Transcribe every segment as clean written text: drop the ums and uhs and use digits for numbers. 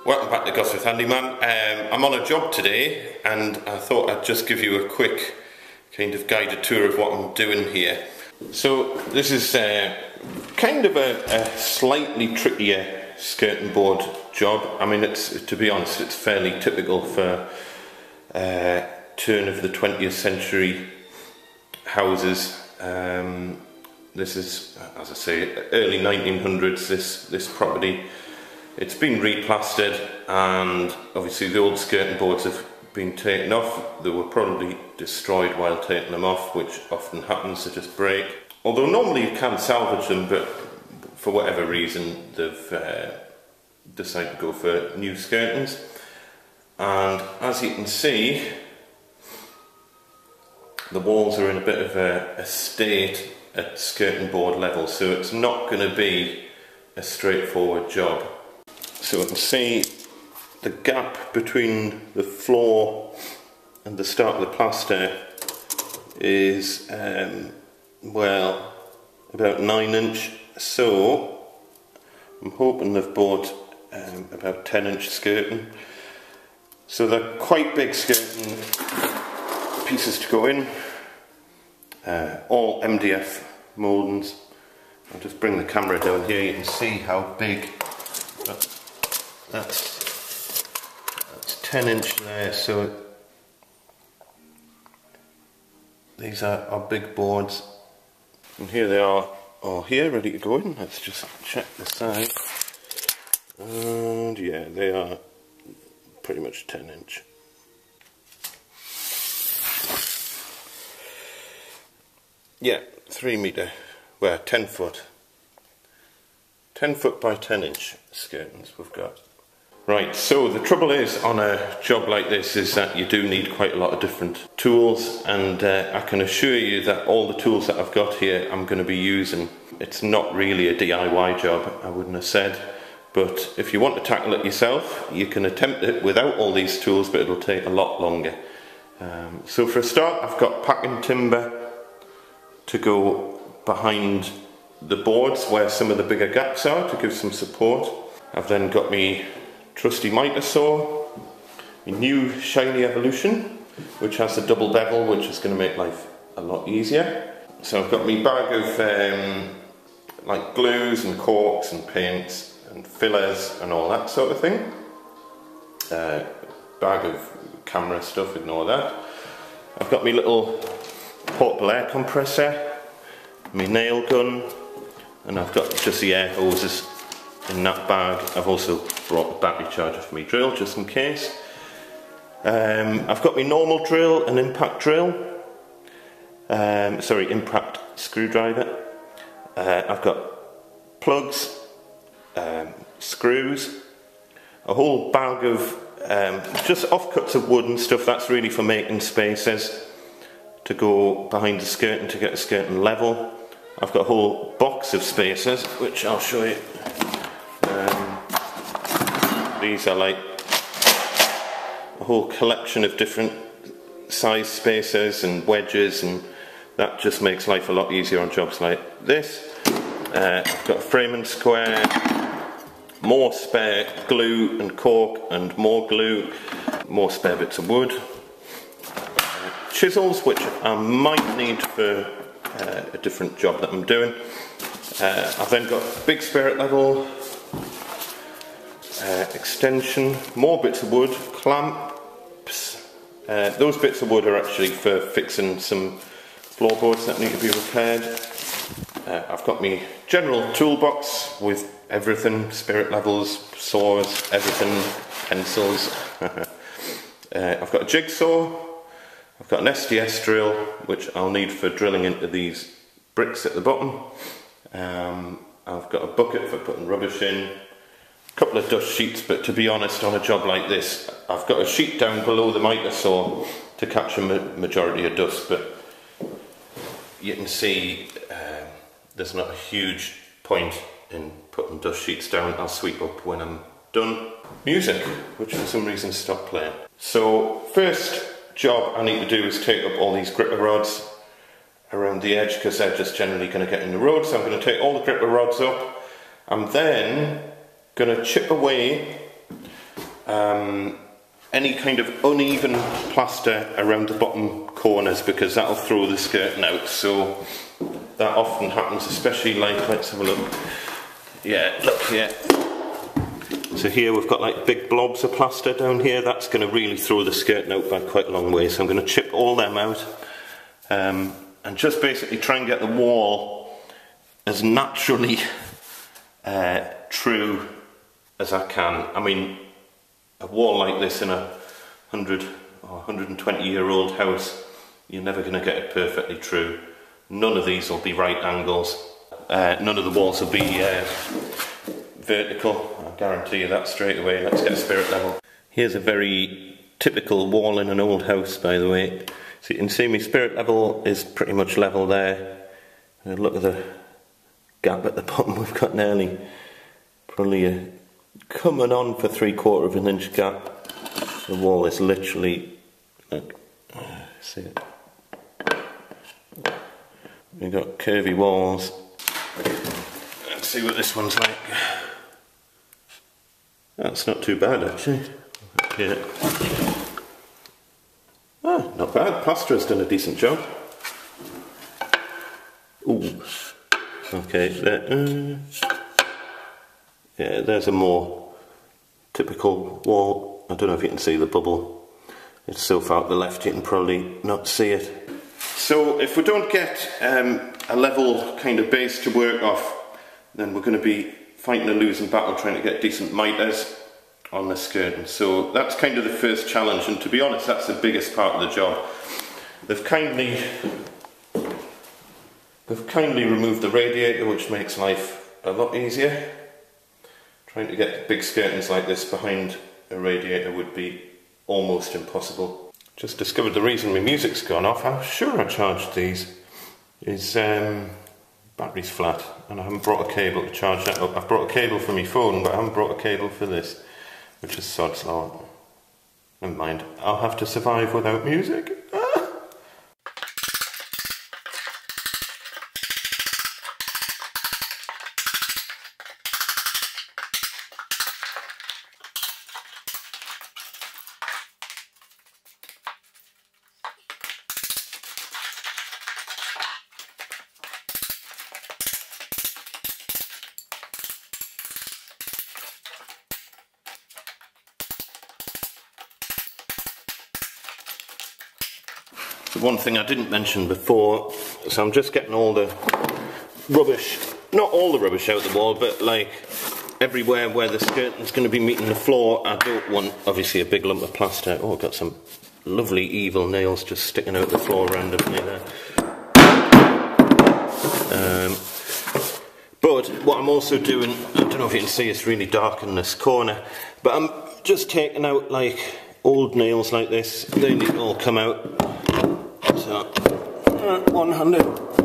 Welcome back to Gosforth Handyman. I'm on a job today and I thought I'd just give you a quick kind of guided tour of what I'm doing here. So this is kind of a slightly trickier skirting board job. I mean, to be honest, it's fairly typical for turn of the 20th century houses. This is, as I say, early 1900s, this property. It's been replastered and obviously the old skirting boards have been taken off. They were probably destroyed while taking them off, which often happens, they just break. Although normally you can salvage them, but for whatever reason they've decided to go for new skirtings. And as you can see, the walls are in a bit of a state at skirting board level, so it's not going to be a straightforward job. So you can see the gap between the floor and the start of the plaster is well, about 9 inch. So I'm hoping they've bought about 10 inch skirting. So they're quite big skirting pieces to go in. All MDF mouldings. I'll just bring the camera down here. You can see how big. That's 10 inch there, so these are big boards, and here they are, all here ready to go in. Let's just check the size, and yeah, they are pretty much 10 inch. Yeah, 3 metre, well 10 foot. 10 foot by 10 inch skirtings we've got. Right, so the trouble is on a job like this is that you do need quite a lot of different tools, and I can assure you that all the tools that I've got here I'm going to be using. It's not really a DIY job, I wouldn't have said, but if you want to tackle it yourself you can attempt it without all these tools, but it'll take a lot longer. So for a start I've got packing timber to go behind the boards where some of the bigger gaps are to give some support. I've then got my trusty Mitre saw, my new shiny Evolution, which has a double bevel, which is going to make life a lot easier. So I've got my bag of like glues and corks and paints and fillers and all that sort of thing. Bag of camera stuff, ignore that. I've got my little portable air compressor, my nail gun, and I've got just the air hoses in that bag. I've also brought a battery charger for my drill just in case. I've got my normal drill and impact drill. Sorry, impact screwdriver. I've got plugs, screws, a whole bag of just offcuts of wood and stuff. That's really for making spaces to go behind the skirting to get the skirting level. I've got a whole box of spacers, which I'll show you. These are like a whole collection of different size spacers and wedges, and that just makes life a lot easier on jobs like this. I've got a framing square, more spare glue and cork and more glue, more spare bits of wood, chisels, which I might need for a different job that I'm doing. I've then got big spirit level, extension, more bits of wood, clamps. Those bits of wood are actually for fixing some floorboards that need to be repaired. I've got my general toolbox with everything, spirit levels, saws, everything, pencils. I've got a jigsaw. I've got an SDS drill, which I'll need for drilling into these bricks at the bottom. I've got a bucket for putting rubbish in, a couple of dust sheets, but to be honest, on a job like this, I've got a sheet down below the Mitre saw to catch a majority of dust, but you can see there's not a huge point in putting dust sheets down. I'll sweep up when I'm done. Music, which for some reason stopped playing. So first job I need to do is take up all these gripper rods around the edge, because they're just generally going to get in the road. So I'm going to take all the gripper rods up. I'm then going to chip away any kind of uneven plaster around the bottom corners, because that'll throw the skirting out. So that often happens, especially like, let's have a look. Yeah, look here. So here we've got like big blobs of plaster down here. That's going to really throw the skirting out by quite a long way. So I'm going to chip all them out and just basically try and get the wall as naturally true as I can. I mean, a wall like this in a 100 or 120 year old house, you're never going to get it perfectly true. None of these will be right angles. None of the walls will be vertical. I guarantee you that straight away. Let's get a spirit level. Here's a very typical wall in an old house, by the way. So you can see my spirit level is pretty much level there. And look at the gap at the bottom. We've got nearly probably a coming on for 3/4 of an inch gap. The wall is literally, see it. We've got curvy walls. Let's see what this one's like. That's not too bad actually. Yeah. Ah, not bad. Plasterer's done a decent job. Ooh. Okay, there. Yeah, there's a more typical wall. I don't know if you can see the bubble. It's so far to the left you can probably not see it. So if we don't get a level kind of base to work off, then we're going to be fighting a losing battle trying to get decent mitres on the skirting. So that's kind of the first challenge, and to be honest, that's the biggest part of the job. They've kindly removed the radiator, which makes life a lot easier. Trying to get big skirtings like this behind a radiator would be almost impossible. Just discovered the reason my music's gone off. I'm sure I charged these is battery's flat and I haven't brought a cable to charge that up. I've brought a cable for my phone, but I haven't brought a cable for this, which is sod's law. Never mind, I'll have to survive without music. The one thing I didn't mention before, so I'm just getting all the rubbish, not all the rubbish out the wall, but like everywhere where the skirting's going to be meeting the floor. I don't want obviously a big lump of plaster. Oh, I've got some lovely evil nails just sticking out the floor randomly there. But what I'm also doing, I don't know if you can see, it's really dark in this corner, but I'm just taking out like old nails like this. They need to all come out. So, one-handed.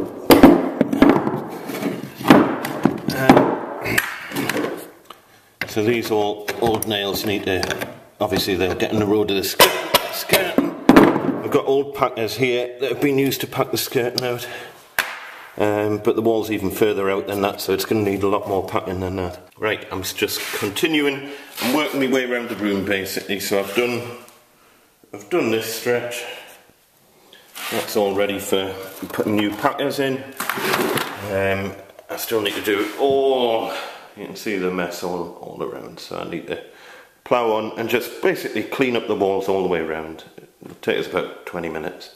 So these old nails need to, obviously they're getting the road of the skirting. We've got old packers here that have been used to pack the skirting out. But the wall's even further out than that, so it's going to need a lot more packing than that. Right, I'm just continuing and working my way around the room basically. So I've done this stretch. That's all ready for putting new packers in. I still need to do it all. You can see the mess all around, so I need to plough on and just basically clean up the walls all the way around. It'll take us about 20 minutes.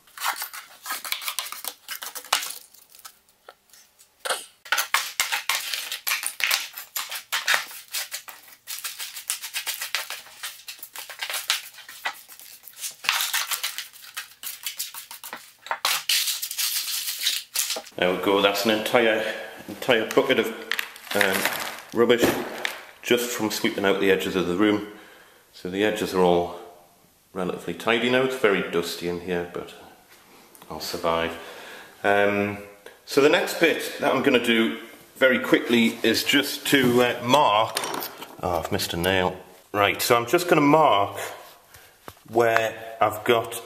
There we go, that's an entire bucket of rubbish just from sweeping out the edges of the room. So the edges are all relatively tidy now. It's very dusty in here, but I'll survive. So the next bit that I'm going to do very quickly is just to mark. Oh, I've missed a nail. Right, so I'm just going to mark where I've got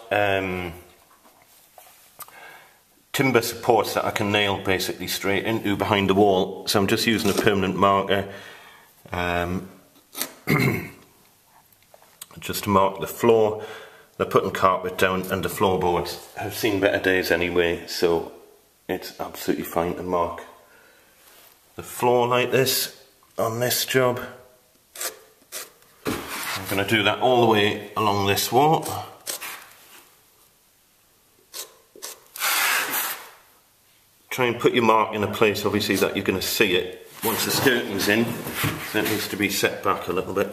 timber supports that I can nail basically straight into behind the wall. So I'm just using a permanent marker. just to mark the floor. They're putting carpet down and the floorboards have seen better days anyway, so it's absolutely fine to mark the floor like this on this job. I'm going to do that all the way along this wall. Try and put your mark in a place obviously that you're going to see it once the skirting's in, so it needs to be set back a little bit.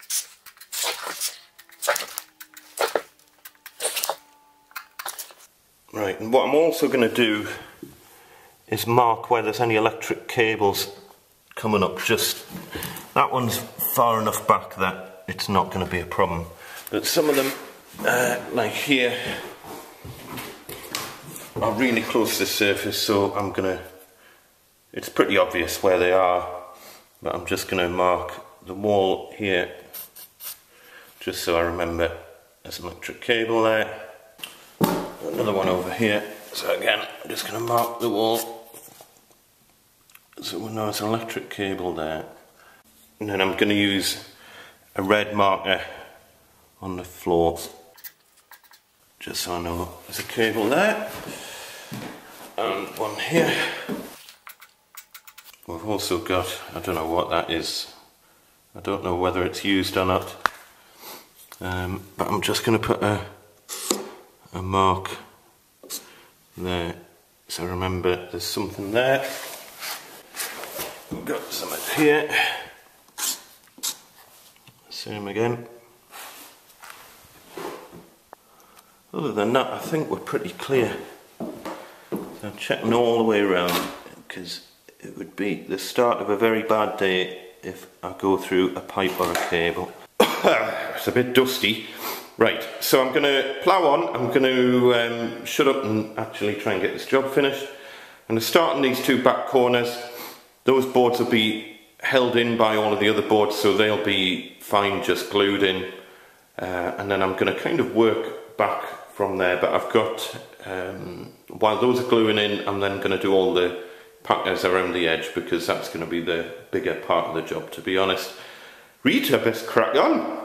Right, and what I'm also going to do is mark where there's any electric cables coming up. Just that one's far enough back that it's not going to be a problem, but some of them like here are really close to the surface, so I'm gonna, it's pretty obvious where they are, but I'm just going to mark the wall here just so I remember there's an electric cable there. Another one over here, so again I'm just going to mark the wall so we know there's an electric cable there, and then I'm going to use a red marker on the floor just so I know there's a cable there, and one here. We've also got, I don't know what that is, I don't know whether it's used or not, but I'm just going to put a mark there so remember there's something there. We've got some here, same again. Other than that, I think we're pretty clear. So I'm checking all the way around because it would be the start of a very bad day if I go through a pipe or a cable. It's a bit dusty. Right, so I'm going to plough on. I'm going to shut up and actually try and get this job finished. I'm going to start on these two back corners. Those boards will be held in by all of the other boards, so they'll be fine, just glued in. And then I'm going to kind of work back from there, but I've got, while those are gluing in, I'm then going to do all the packers around the edge because that's going to be the bigger part of the job, to be honest. Rita, best crack on!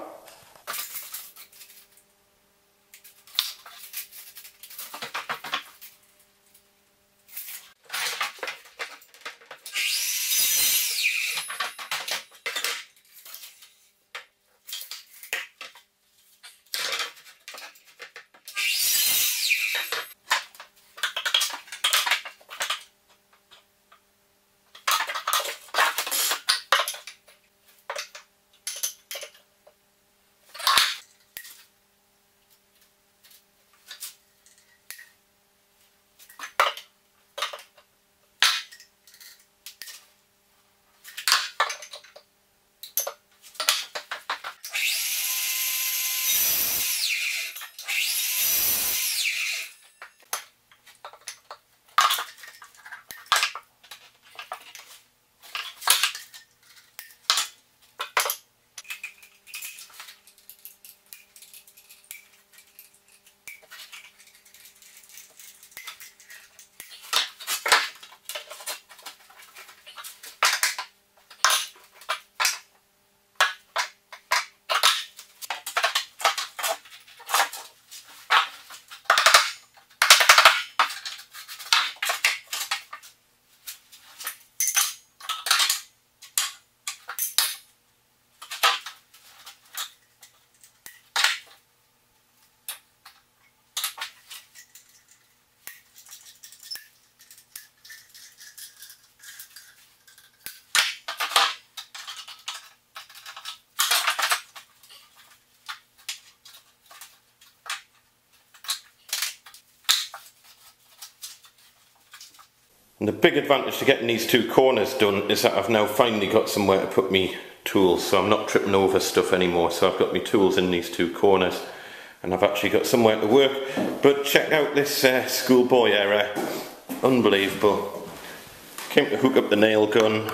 And the big advantage to getting these two corners done is that I've now finally got somewhere to put me tools, so I'm not tripping over stuff anymore. So I've got my tools in these two corners and I've actually got somewhere to work. But check out this schoolboy error, unbelievable. Came to hook up the nail gun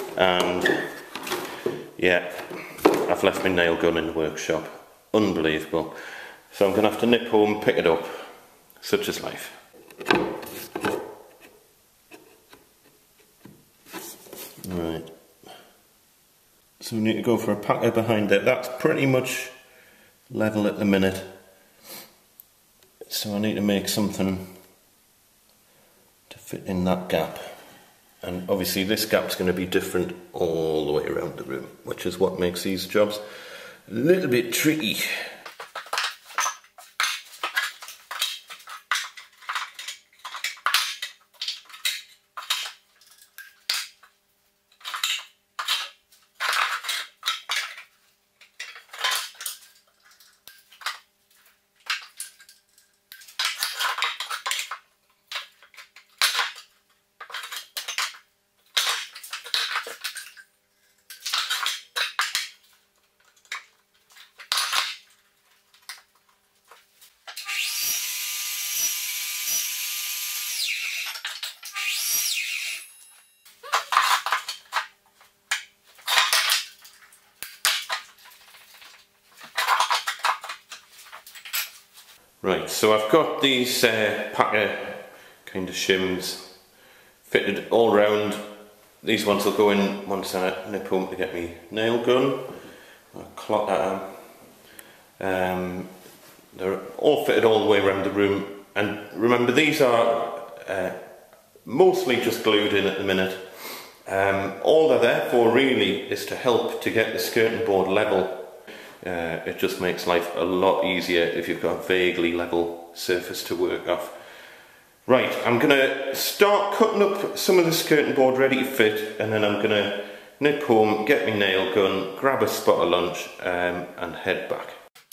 and yeah, I've left my nail gun in the workshop. Unbelievable. So I'm going to have to nip home, pick it up. Such is life. Right, so we need to go for a packer behind it. That's pretty much level at the minute, so I need to make something to fit in that gap. And obviously this gap's going to be different all the way around the room, which is what makes these jobs a little bit tricky. Right, so I've got these packer kind of shims fitted all round. These ones will go in once I nip home to get my nail gun. I'll clock that. They're all fitted all the way around the room, and remember these are mostly just glued in at the minute. All they're there for really is to help to get the skirting board level. It just makes life a lot easier if you've got a vaguely level surface to work off. Right, I'm going to start cutting up some of the skirting board ready to fit, and then I'm going to nip home, get my nail gun, grab a spot of lunch and head back.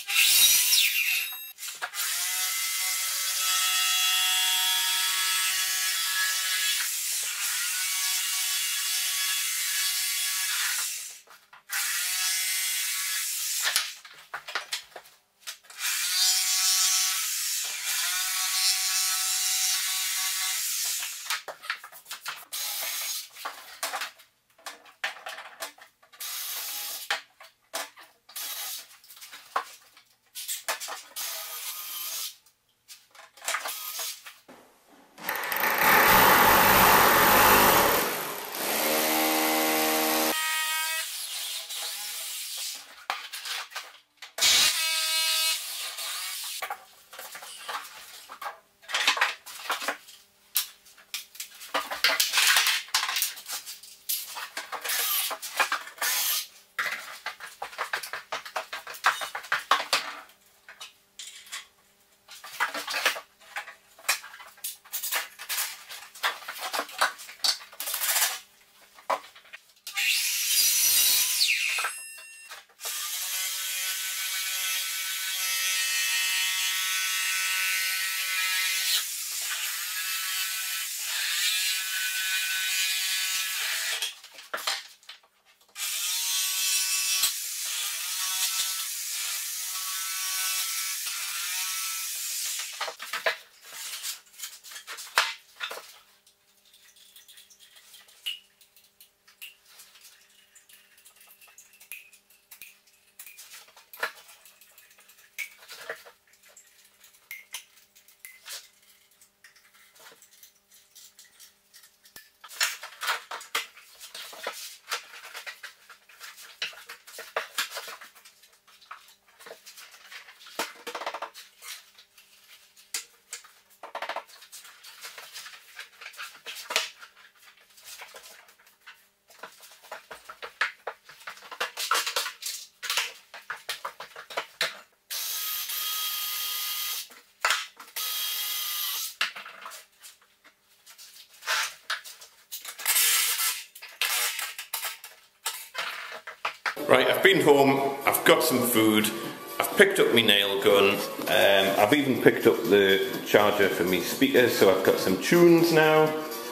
Right, I've been home, I've got some food, I've picked up my nail gun, I've even picked up the charger for my speakers, so I've got some tunes now.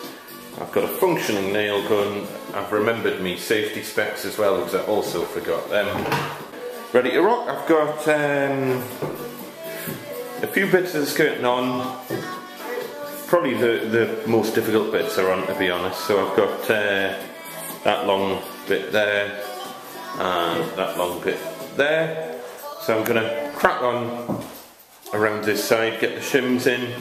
I've got a functioning nail gun, I've remembered my safety specs as well because I also forgot them. Ready to rock. I've got a few bits of the skirting on. Probably the most difficult bits are on, to be honest. So I've got that long bit there and that long bit there. So I'm going to crack on around this side, get the shims in.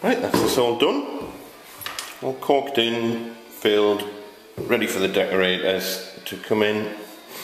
Right, that's us all done. All corked in, filled, ready for the decorators to come in.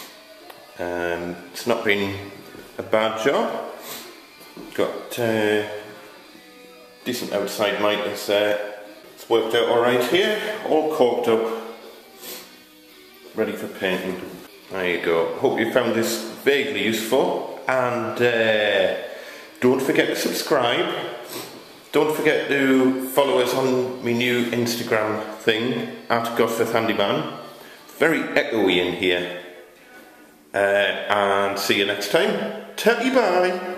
It's not been a bad job. Got decent outside miters there. It's worked out alright here, all corked up, ready for painting. There you go. Hope you found this vaguely useful, and don't forget to subscribe. Don't forget to follow us on my new Instagram thing, at Gosforth Handyman. Very echoey in here. And see you next time. Ta-bye!